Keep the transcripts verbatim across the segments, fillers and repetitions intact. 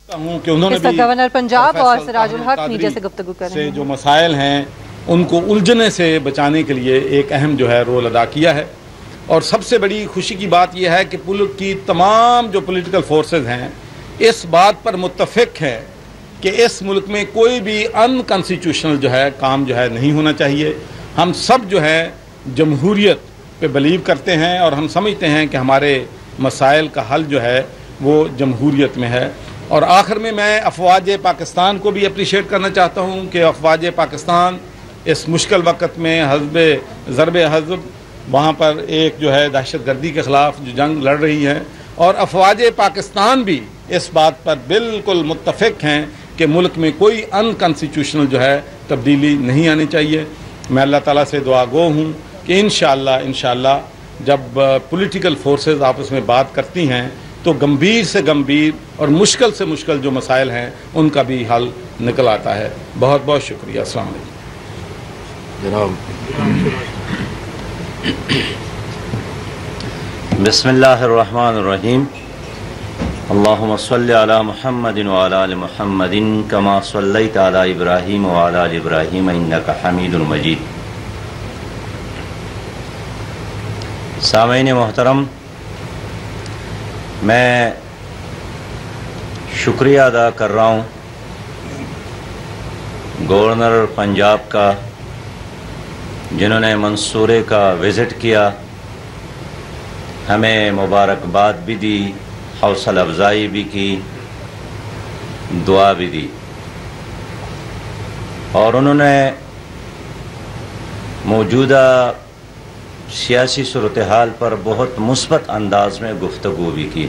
ہوں کہ انہوں نے بھی گورنر پنجاب اور سراج الحق میڈیا سے گفتگو کر رہے ہیں، جو مسائل ہیں ان کو الجھنے سے بچانے کے لیے ایک اہم جو ہے رول ادا کیا ہے. اور سب سے بڑی خوشی کی بات یہ ہے کہ ملک کی تمام جو پولیٹیکل فورسز ہیں اس بات پر متفق ہے کہ اس ملک میں کوئی بھی ان کانسٹیٹیوشنل جو ہے کام جو ہے نہیں ہونا چاہیے. ہم سب جو ہے جمہوریت پہ بلیو کرتے ہیں اور ہم سمجھتے ہیں کہ ہمارے مسائل کا حل جو ہے وہ جمہوریت میں ہے. اور آخر میں میں افواج پاکستان کو بھی اپریشیٹ کرنا چاہتا ہوں کہ افواج پاکستان اس مشکل وقت میں حزب ضرب حزب وہاں پر ایک جو ہے دہشت گردی کے خلاف جو جنگ لڑ رہی ہے، اور افواج پاکستان بھی اس بات پر بالکل متفق ہیں کہ ملک میں کوئی ان کانسٹیٹیوشنل جو ہے تبدیلی نہیں آنی چاہیے. میں اللہ تعالیٰ سے دعا گو ہوں کہ انشاءاللہ انشاءاللہ جب پولیٹیکل فورسز آپس میں بات کرتی ہیں تو گمبھیر سے گمبھیر اور مشکل سے مشکل جو مسائل ہیں ان کا بھی حل نکل آتا ہے. بہت بہت شکریہ. السلام علیکم جناب. بسم اللہ الرحمن الرحیم. اللہم صلی علی محمد وعلی آل محمد کما صلیت علی ابراہیم وعلی آل ابراہیم انک حمید مجید. سامعین محترم، میں شکریہ ادا کر رہا ہوں گورنر پنجاب کا، جنہوں نے منصورے کا وزٹ کیا، ہمیں مبارکباد بھی دی، حوصلہ افزائی بھی کی، دعا بھی دی، اور انہوں نے موجودہ سیاسی صورتحال پر بہت مثبت انداز میں گفتگو بھی کی.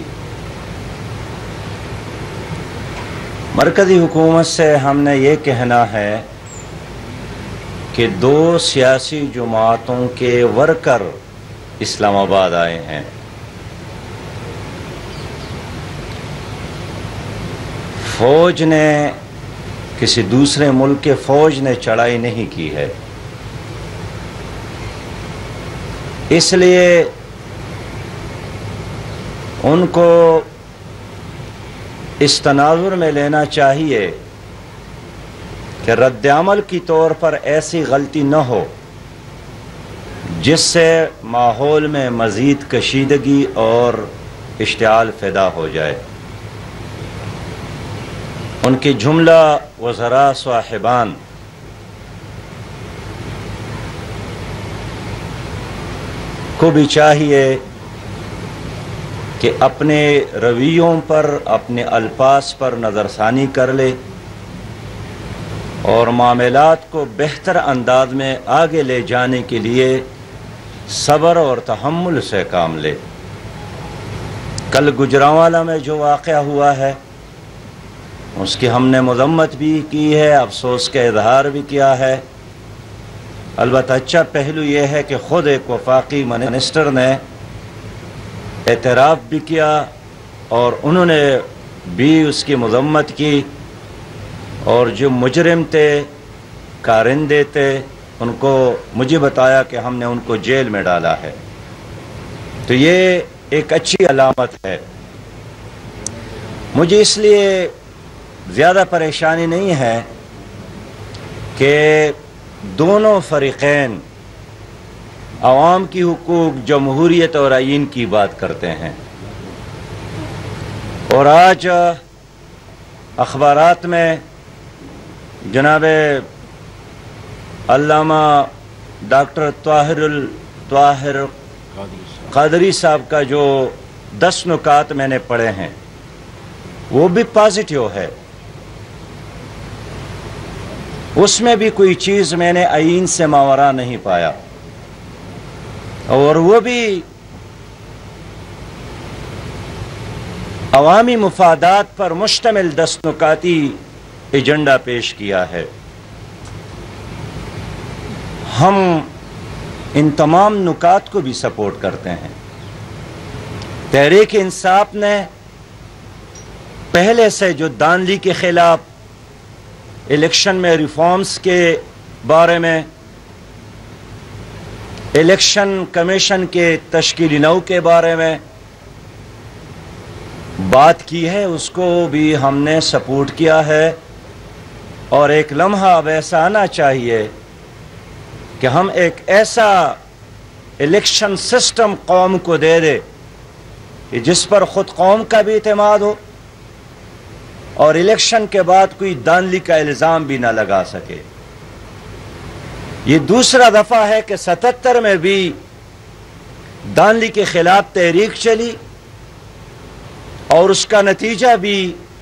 مرکزی حکومت سے ہم نے یہ کہنا ہے کہ دو سیاسی جماعتوں کے ورکر اسلام آباد آئے ہیں. فوج نے، کسی دوسرے ملک کے فوج نے چڑھائی نہیں کی ہے، اس لیے ان کو اس تناظر میں لینا چاہیے کہ رد عمل کی طور پر ایسی غلطی نہ ہو جس سے ماحول میں مزید کشیدگی اور اشتعال پیدا ہو جائے. ان کی جملہ وزراء صاحبان کو بھی چاہیے کہ اپنے رویوں پر، اپنے الفاظ پر نظر ثانی کر لے اور معاملات کو بہتر انداز میں آگے لے جانے کے لیے صبر اور تحمل سے کام لے. کل گجرانوالہ میں جو واقعہ ہوا ہے اس کی ہم نے مذمت بھی کی ہے، افسوس کا اظہار بھی کیا ہے. البتہ اچھا پہلو یہ ہے کہ خود ایک وفاقی منسٹر نے اعتراف بھی کیا اور انہوں نے بھی اس کی مذمت کی، اور جو مجرم تھے، کارندے تھے، ان کو مجھے بتایا کہ ہم نے ان کو جیل میں ڈالا ہے. تو یہ ایک اچھی علامت ہے. مجھے اس لیے زیادہ پریشانی نہیں ہے کہ دونوں فریقین عوام کی حقوق، جمہوریت اور آئین کی بات کرتے ہیں، اور آج اخبارات میں جناب علامہ ڈاکٹر طاہر طاہر قادری صاحب کا جو دس نکات میں نے پڑھے ہیں وہ بھی پازیٹیو ہے. اس میں بھی کوئی چیز میں نے آئین سے ماورا نہیں پایا، اور وہ بھی عوامی مفادات پر مشتمل دس نکاتی ایجنڈا پیش کیا ہے. ہم ان تمام نکات کو بھی سپورٹ کرتے ہیں. تحریک انصاف نے پہلے سے جو دانلی کے خلاف، الیکشن میں ریفارمز کے بارے میں، الیکشن کمیشن کے تشکیلی نو کے بارے میں بات کی ہے اس کو بھی ہم نے سپورٹ کیا ہے، اور ایک لمحہ اب ایسا آنا چاہیے کہ ہم ایک ایسا الیکشن سسٹم قوم کو دے دے کہ جس پر خود قوم کا بھی اعتماد ہو اور الیکشن کے بعد کوئی دانلی کا الزام بھی نہ لگا سکے۔ یہ دوسرا دفعہ ہے کہ ستتر میں بھی دانلی کے خلاف تحریک چلی اور اس کا نتیجہ بھی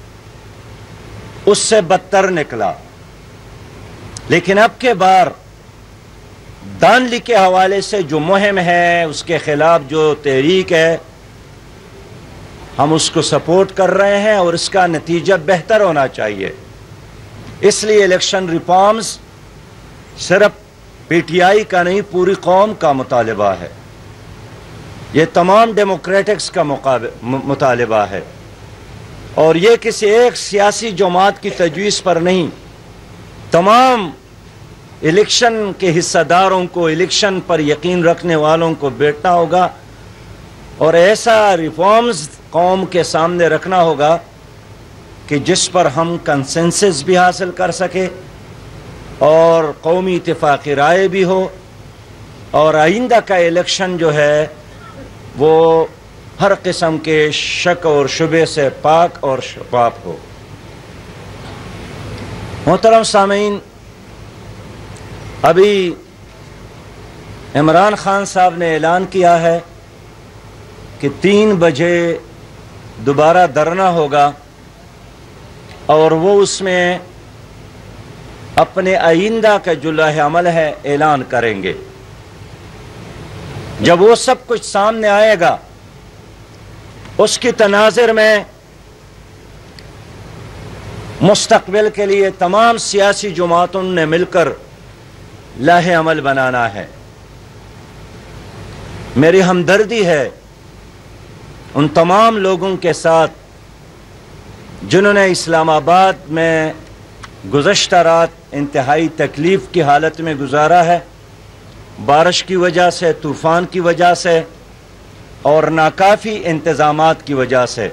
اس سے بدتر نکلا، لیکن اب کے بار دانلی کے حوالے سے جو مہم ہے، اس کے خلاف جو تحریک ہے، ہم اس کو سپورٹ کر رہے ہیں اور اس کا نتیجہ بہتر ہونا چاہیے۔ اس لیے الیکشن ریفارمز صرف پی ٹی آئی کا نہیں، پوری قوم کا مطالبہ ہے، یہ تمام ڈیموکریٹکس کا مطالبہ ہے، اور یہ کسی ایک سیاسی جماعت کی تجویز پر نہیں، تمام الیکشن کے حصہ داروں کو، الیکشن پر یقین رکھنے والوں کو بیٹھنا ہوگا اور ایسا ریفارمز قوم کے سامنے رکھنا ہوگا کہ جس پر ہم کنسنسس بھی حاصل کر سکے اور قومی اتفاقی رائے بھی ہو، اور آئندہ کا الیکشن جو ہے وہ ہر قسم کے شک اور شبہ سے پاک اور شفاف ہو۔ محترم سامعین، ابھی عمران خان صاحب نے اعلان کیا ہے کہ تین بجے دوبارہ دھرنا ہوگا اور وہ اس میں اپنے آئندہ کا جو لائحہ عمل ہے اعلان کریں گے۔ جب وہ سب کچھ سامنے آئے گا، اس کی تناظر میں مستقبل کے لیے تمام سیاسی جماعتوں نے مل کر لائحہ عمل بنانا ہے۔ میری ہمدردی ہے ان تمام لوگوں کے ساتھ جنہوں نے اسلام آباد میں گزشتہ رات انتہائی تکلیف کی حالت میں گزارا ہے، بارش کی وجہ سے، طوفان کی وجہ سے اور ناکافی انتظامات کی وجہ سے۔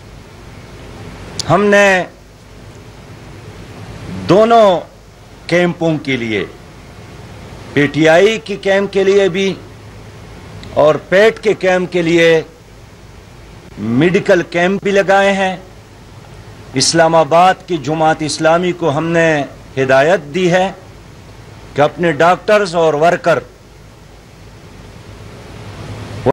ہم نے دونوں کیمپوں کے لیے، پی ٹی آئی کی کیمپ کے لیے بھی اور پیٹ کے کیمپ کے لیے میڈیکل کیمپ بھی لگائے ہیں۔ اسلام آباد کی جماعت اسلامی کو ہم نے ہدایت دی ہے کہ اپنے ڈاکٹرز اور ورکر